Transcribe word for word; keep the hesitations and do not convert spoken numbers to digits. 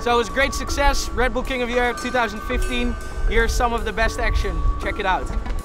So it was a great success, Red Bull King of the Year two thousand fifteen. Here's some of the best action. Check it out.